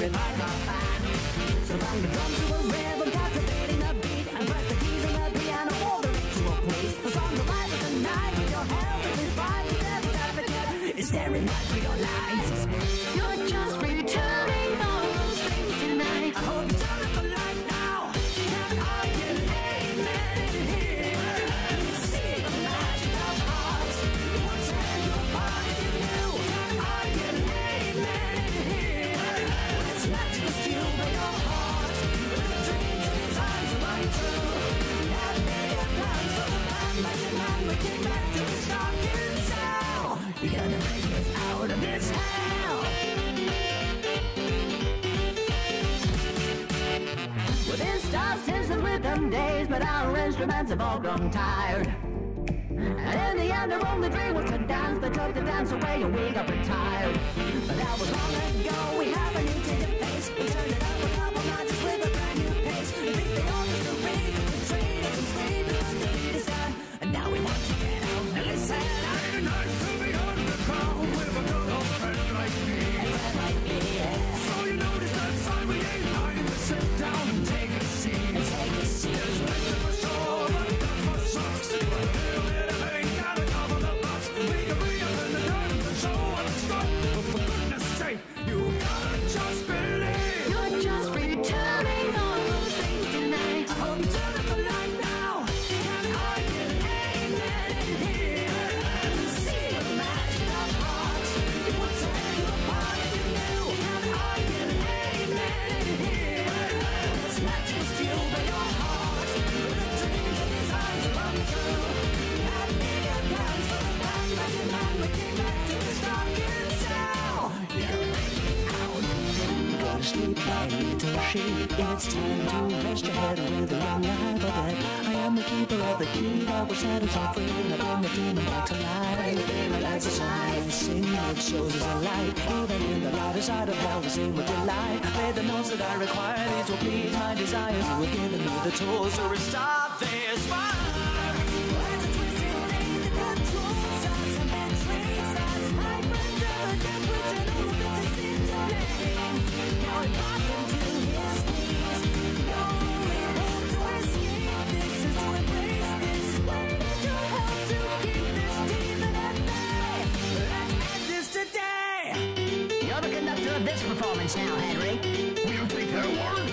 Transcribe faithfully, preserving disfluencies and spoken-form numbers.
feeling like a fan. So bang the drums to a rhythm, captivating the beat, and press the keys on the piano for the ritual, please. The song the light of the night, with your health and with fire, the devil's advocate is staring right through your lights. You're just returning all those things tonight. I hope you turn up the light now. Can I get amen in here? See the magic of hearts. Won't tear you apart if you knew. Can I get amen in here? It's not just you but your heart. With the dreams and desires are running true. We have bigger plans for the land, like the man we came back to the dark and sound. You gotta make us out of this hell. Within stars, tis the rhythm days, but our instruments have all grown tired. And in the end, our only dream was to dance. They took the dance away and we got retired. But that was long ago. We have a new change of pace. We turned it up a couple notches with a brand new pace. We beat the orchestra rate, we trained us and slaved us. The beat is done, and now we want to get out. And listen, ain't it nice to be underground with a good old friend like me? A friend like me, yeah. So you notice that sign we ain't lying to sit down and take a seat. And take a seat. There's late to for sure, but not for sucks. But a little bit of ain't gotta cover the bucks. We can bring up in the dirt and show what it's got. But for goodness sake, you gotta just believe. You're just returning all those things tonight. I hope you turn up the light now. Can I get amen in here? See the magic of hearts. It will tear you apart if you knew. Can I get amen in here? It's not just you but your heart. With the dreams and desires are running true. We had bigger plans for the land, like the man we came back to this dark and sound. You gotta make it out. Go to sleep like little sheep. It's time to rest your head with a young life of that. I am the keeper of the key that will set us all free. I bring the demon back to life. Bring the demon back to life. And sing it shows us a light. Even in the lighter side of hell we sing with delight. Play the notes that I require. These will please my desires. You have given me the tools to restart this fire. It's a twisted thing that controls us and betrays us. My friends are a different and who fits into blame. Now we're rocking to his knees. No only hope to escape this is to embrace this. We need your help to keep this demon at bay. Let's end this today. You're the conductor of this performance now, Henry. We'll take their word